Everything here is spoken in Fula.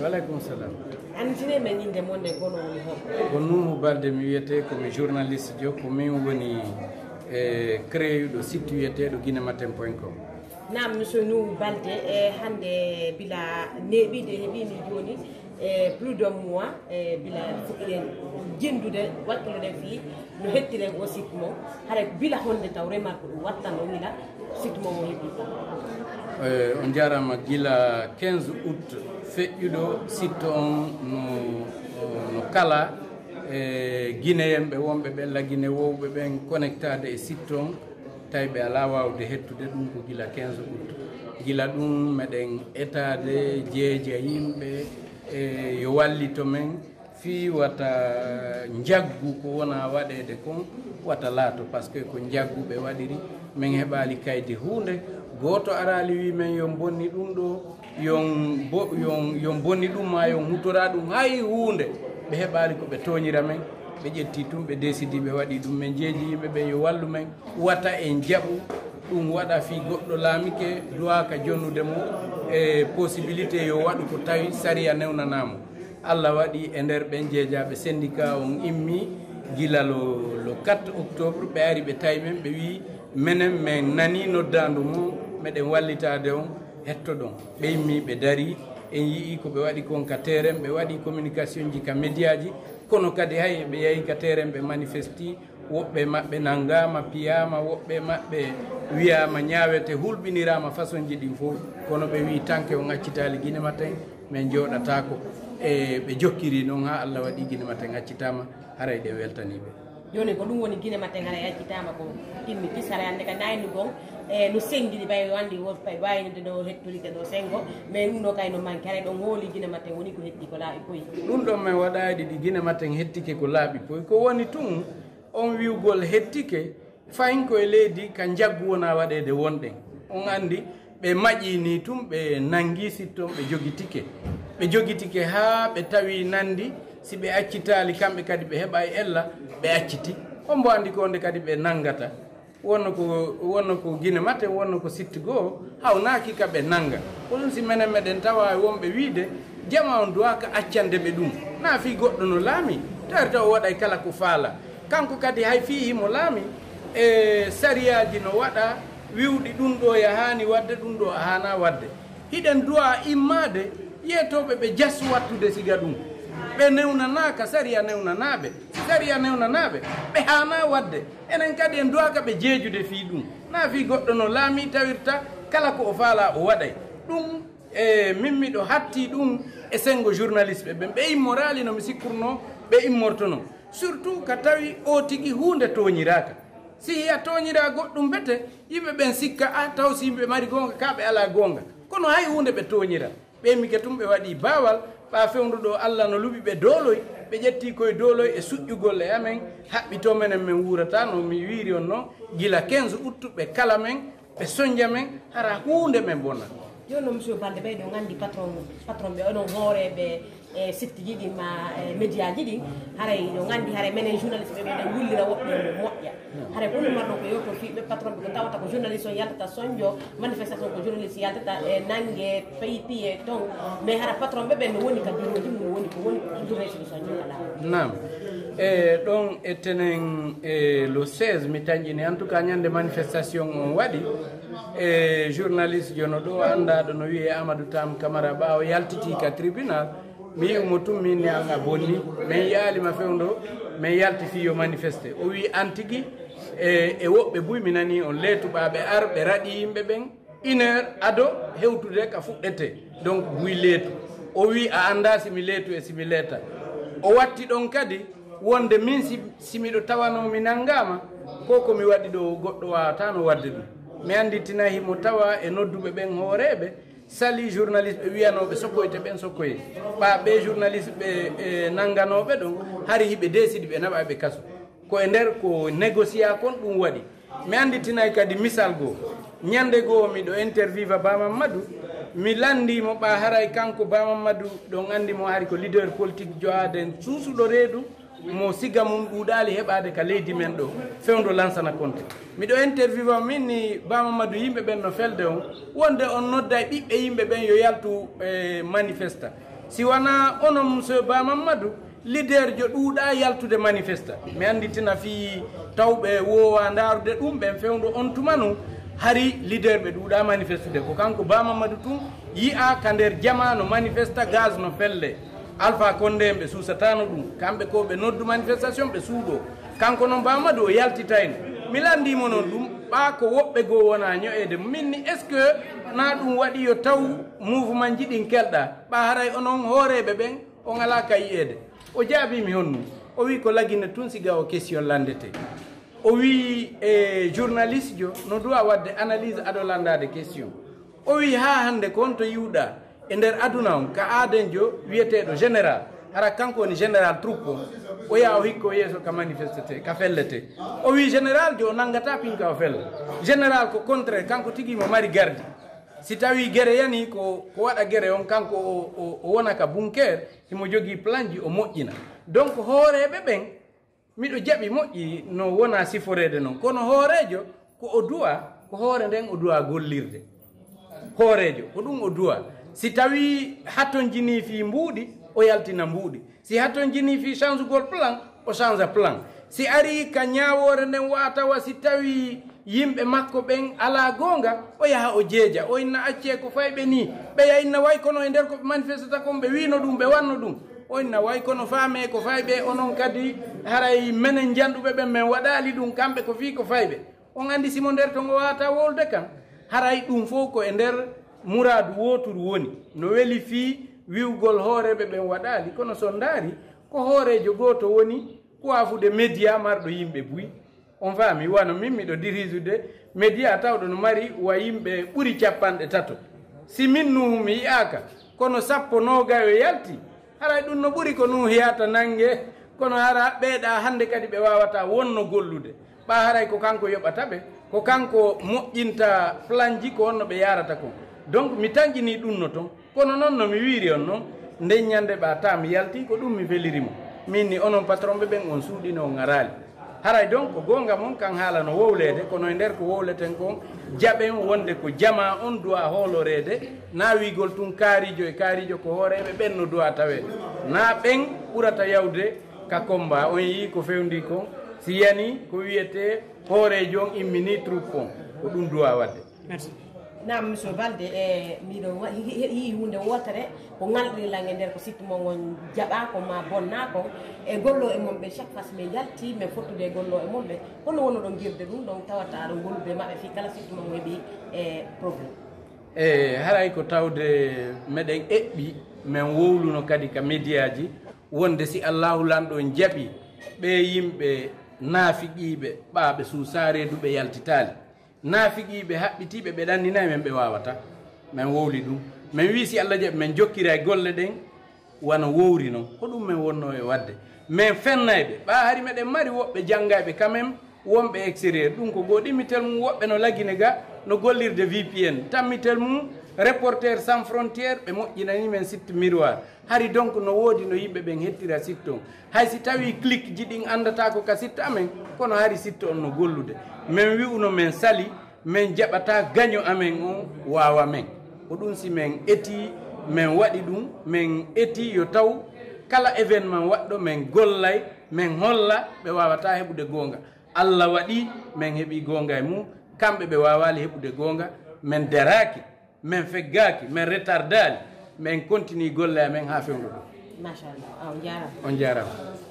Walaikum salam. Antine men inde monde gono woni hon. Ko Nouhou Baldé mi wiyete ko mi journaliste jo ko min woni créé do site wiyeteɗo guinematin.com. Nam monsieur Nouhou Baldé hande bila neɓide heɓimi joni plus d'un mois bila fuɗɗiɗen jendude wakkilode fi no hettiren o site mo hara bila honde taw remarque ɗum wattano wila site mo mo heeɓi on jarama gila 15 août feƴƴuɗo site on no kala guinéyemɓe wonɓe ɓe laguine wowɓe ɓen connectade e site on tawi ɓe ala wawde hettude ɗum ko gila 15 août gila ɗum meɗen etade jeeja yimɓe yo wallito men fi wata jaggu ko wona waɗede kon wata laato par ce que ko jagguɓe waɗiri min heɓali kaydi hunde goto arali wi men yo bonni ɗum ɗo yon bonni ɗum ma yon hutora ɗum hay hunde ɓe heɓali koɓe toñira men ɓe ƴetti tum ɓe décidi ɓe waɗi ɗum min jeeji yimɓe ɓe yo wallu men wata en jaaɓu ɗum waɗa fi goɗɗo laamike droit ka jonnude mo e possibilité yo waɗu ko tawi saria newnanamo Allah waɗi e nder ɓen jeejaɓe syndicat on immi gila le 4 octobre ɓe ari ɓe tawi men ɓe wi menen min nani noddandu mum meɗen wallitade on hetto ɗon ɓe immi ɓe dari en yii ko ɓe waɗi kon ka terrain ɓe waɗi communication ji ka média ji kono kadi hay ɓe yeehi ka terrain ɓe manifesti woɓɓe maɓɓe nanngama piyama woɓɓe maɓɓe wiyama ñawete hulɓinirama façon ji ɗin fof kono ɓe wi tanke on accitali guinematin min jooɗatako e ɓe jokkiri noon ha Allah waɗi guinematin accitama haray ɗe weltaniɓe joni ko ɗum woni guinematin haray accitama ko timmi kisara hande ka nayni gon no sengiɗi ɓay wandi waynude ɗo hettolide ɗo sengo mais ɗum ɗo kayno manque haray ɗon hooli guinematin woni ko hetti ko laaɓi poyi ɗum ɗon min waɗayɗi ɗi guinematin hettike ko laaɓi poyi ko woni tun on wiwgol hettike fayin koye leydi ka jaggu wona waɗede wonɗen on andi ɓe maƴini tum ɓe nangi sitton ɓe jogitike ha ɓe tawi nandi si ɓe accitali kamɓe kadi ɓe heɓa e ella ɓe acciti on mbo andi ko nde kadi ɓe nangata wonno ko guinematin wonno ko sitte goo hawnaki ka ɓe nanga ko ɗum si menen meɗen tawa wonɓe wiide jama on duwa ka accande ɓe ɗum na fi goɗɗo no laami tawata o waɗay kala ko faala kanko kadi hay fi himo laami e sariyaji no waɗa wiwɗi ɗum ɗo yahani wadde ɗum ɗo a hana wadde hiɗen duwa immade yetoɓe ɓe jasu wattude siga ɗum ɓe newnanaka sariya newnanaɓe sariya newnanaɓe ɓe hana wadde enen kadi en duwaka ɓe jeejude fi ɗum na fi goɗɗo no laami tawirta kala ko o faala o waɗay ɗum min miɗo hatti ɗum e sengo journaliste ɓe ɓe immorali no mi sikkurno ɓe immortono surtout ka tawi o tigui hunde toñiraka si hiya toñira goɗɗum bete yimɓe ɓen sikka a taw si yimɓe mari gonga kaɓe ala gonga kono hay hunde ɓe toñira ɓe mike tum ɓe waɗi bawal ɓa fewnuɗo Allah no luɓi ɓe dooloy ɓe ƴetti koye dooloy e suƴƴugol e amen haɓɓito menen min wurata no mi wiiri on noon gila 15 août ɓe kala men ɓe soñdia men hara hunde men bonna joni noon monsieur Baldé ɓeyɗo gandi patron ɓe onon hooreɓe e site ji ɗin ma média ji ɗin haray no gandi haray menen journaliste ɓe ɓeɗen wullira woɓɓe no moƴƴa haray ko ɗum marɗon ko yewto fiɓe patron ɓe ko tawata ko journaliste o yaltata soñjo manifestation ko journaliste yaltata e nangue piye ton mais hara patron ɓe ɓen no woni ka biroji mum no woni ko woni journaliste ɗo soñjo kala nam e ɗon e tenen le 16 mi tañƴini en tout cas ñande manifestation on waɗi e journaliste jono ɗo andaɗo no wiye Amadou Tam Camara ɓawo yaltiti ka tribunal mi yimo tum min an a bonni min yaalima fewndo min yalti fi yo manifesté o wi an tigui e woɓɓe buy mi nani on leetuɓaɓe ar ɓe raɗi yimɓe ɓen 1 heure ado hewtude ka fuɗɗete donc buy leetu o wi a anda simi leetu e simi leeta o watti ɗon kadi wonde min simiɗo tawano mi nangama ko komi waɗi ɗo goɗɗo wawata no wadde ɗum mi anditina himo tawa e nodduɓe ɓen hooreɓe sali journaliste ɓe wiyanoɓe sokkoyte ɓen sokkoye ɓa ɓe journaliste ɓe nangganoɓe ɗon hari hiɓe décide ɓe naɓa ɓe kaso ko e nder ko négocia kon ɗum waɗi mi anditinay kadi misal goo ñande goo miɗo interviva Ba Mamadou mi landimo ɓa haray kanko Ba Mamadou ɗon andimo hari ko leader politique joaden suusuɗo reedu mo siga mum ɗuuɗali heɓade ka leydi men ɗo fewndo Lansana Conté miɗo interview min ni Ba Mamadou yimɓe ɓen no felde on wonde on nodda e ɓiɓɓe yimɓe ɓen yo yaltu manifesta si wana onon monsieur Ba Mamadou leader jo ɗuuɗa yaltude manifesta mi anditina fi tawɓe wowa ndarude ɗum ɓen fewndo on tumanu hari leader ɓe ɗuuɗa manifestude ko kanko Ba Mamadou tun yi'a ka nder jama no manifesta gaz no felle Alpha Condé ɓe suusatano ɗum kamɓe ko ɓe noddu manifestation ɓe suuɗo kanko noon Ba Mamadou o yaltitayno mi landimo noon ɗum ɓa ko woɓɓe goo wona ño'ede minni est ce que na ɗum waɗi yo taw mouvement jiɗin kelɗa ɓa haray onon hooreɓe ɓen on ala ka yi'ede o jaabimi honnu o wi ko lagine tun siga o question landete o wi journaliste jo no duwa wadde analyse aɗo landade question o wi ha hande ko on to yiwɗa e nder aduna on ka aaden jo wiyeteɗo général hara kanko woni général troupe o yaa o hikko yeeso ka manifestete ka fellete o wi général jo o nangata pinka o fella général ko contraire kanko tigi mo mari gardi si tawi guere yani ko waɗa guere on kanko o wona ka bunker himo jogii plan ji o moƴƴina donc hooreɓe ɓen miɗo jaɓi moƴƴi no wona siforede noon kono hoorejo ko o duwa ko hoore nden o duwa gollirde hoorejo ko ɗum o duwa si tawi hatton jini fi mbuuɗi o yaltina mbuuɗi si hatton jini fi change gol plan o change plan si ari ka ñawore nden watawa si tawi yimɓe makko ɓen ala gonga o yaha o jeeja o inna acce ko fayɓe ni ɓeya inna way kono e nder ko manifestata kon ɓe wino ɗum ɓe wanno ɗum o inna way kono faame ko fayɓe onon kadi haray menen janɗuɓe ɓen min waɗali ɗum kamɓe ko fi ko fayɓe on andi simo nder to ngo wata wolde kan haray ɗum fof ko e nder mouradu woturu woni no weli fi wiwgol hooreɓe ɓen waɗali kono son daari ko hoorejo goto woni kuwafude média marɗo yimɓe buy on faami wano min miɗo dirisude média tawɗo no mari wa yimɓe ɓuri capanɗe tato si min Nouhou mi yiyaka kono 19 yalti haray ɗum no ɓuri ko Nouhou yata nangue kono hara ɓeeɗa hande kadi ɓe wawata wonno gollude ɓa haray ko kanko yoɓataɓe ko kanko moƴƴinta plan ji ko wonno ɓe yarata kon donc mi tanƴini ɗum no toon kono noon no mi wiiri on noon nden ñande ɓa ta mi yalti ko ɗum mi welirimo min ni onon patron ɓe ɓen on suuɗino on arali haray donc ko gonga moon kan haala no wowlede kono e nder ko wowleten kon jaɓen wonde ko jama on duwa hoolorede na wigol tun kaarijo e kaarijo ko hooreɓe ɓen no duwa tawede na ɓen ɓurata yawde ka combat on yii ko fewndi kon si yani ko wiyete hoorejo on immini troupe on ko ɗum duwa wadde. Merci. Naam monsieur Baldé miɗo yii hunde wotere ko ngalɗirilange nder ko sittu mo gon jaɓa ko ma bonna ko e gollo e momɓe chaque fois mi yalti min fottude gollo e momɓe hono wonno ɗon girde ɗum donc tawata aɗo gollude maɓɓe fi kala sittu mo heeɓi e probléme haray ko tawde meɗen eɓɓi min wowluno kadi ka média ji wonde si allahu lanɗo jaɓi ɓe yimɓe naafiqiɓe ɓaɓe suusareduɓe yaltitali naafiqiɓe haɓɓitiɓe ɓe ɗanninayi men ɓe wawata min wowli ɗum min wi si Allah jaɓi min jokkira e golle ɗen wona wowri noon ko ɗum min wonno e wadde min fennayɓe ɓa hari meɗen mari woɓɓe janggayɓe quand même wonɓe extérieur ɗum ko goo ɗimmitel mum woɓɓe no lagine ga no gollirde VPN tammitel mum reporter sans frontiére ɓe moƴƴinani men site miroir hari donc no woodi no yimɓe ɓen hettira site on hay si tawi clique ji ɗin andata ko ka site amen kono hari site on no gollude min wi'uno min sali min jaɓata gaño amen on wawa men ko ɗum si min eti min waɗi ɗum min eti yo taw kala événement waɗɗo min gollay min holla ɓe wawata heɓude gonga Allah waɗi min heeɓi gonga e mum kamɓe ɓe wawali heɓude gonga min deraki min feggaki min retardali min continue golle amen ha fewndo ɗum machallah on jarama on jarama